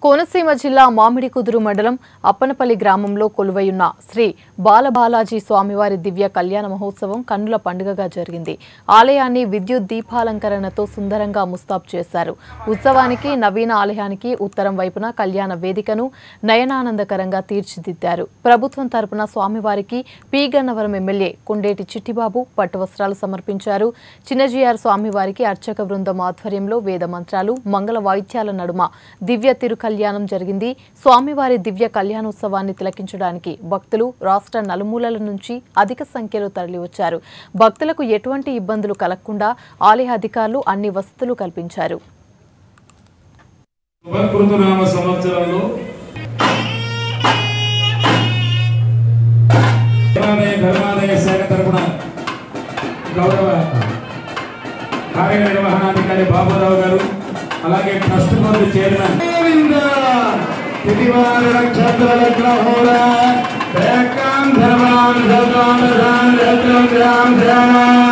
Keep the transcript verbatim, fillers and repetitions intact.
కోనసీమ జిల్లా మామిడికుదురు మండలం అప్పనపల్లి గ్రామంలో కొలువైయున్న శ్రీ బాలబాలాజీ స్వామివారి దివ్య కళ్యాణ మహోత్సవం కన్నుల పండుగగా జరిగింది. ఆలయాన్ని విద్యుత్ దీపాలంకరణతో సుందరంగా ముస్తాబు చేశారు. ఉత్సవానికి నవీన ఆలయానికి ఉత్తరం వైపున కళ్యాణ వేదికను నయనానందకరంగా తీర్చిదిద్దారు. ప్రభుత్వం తరపున స్వామివారికి పీగన్నవరం ఎమ్మెల్యే కొండేటి చిట్టిబాబు పట్టు వస్త్రాలు సమర్పించారు. చిన్నజీఆర్ స్వామివారికి అర్చక బృందం ఆధ్వర్యంలో వేద మంత్రాలు మంగళ వాయిద్యాల నడుమ దివ్య తిరు కళ్యాణం జరిగింది. స్వామివారి దివ్య కళ్యాణోత్సవాన్ని తిలకించడానికి భక్తులు రాష్ట్ర నలుమూలల నుంచి అధిక సంఖ్యలో తరలివచ్చారు. భక్తులకు ఎటువంటి ఇబ్బందులు కలగకుండా ఆలయ అధికారులు అన్ని వసతులు కల్పించారు. కార్యనిర్వహణాధికారి బాబురావు గారు అలాగే ట్రస్ట్ బోర్డు చైర్మన్ తిదివార నక్షత్ర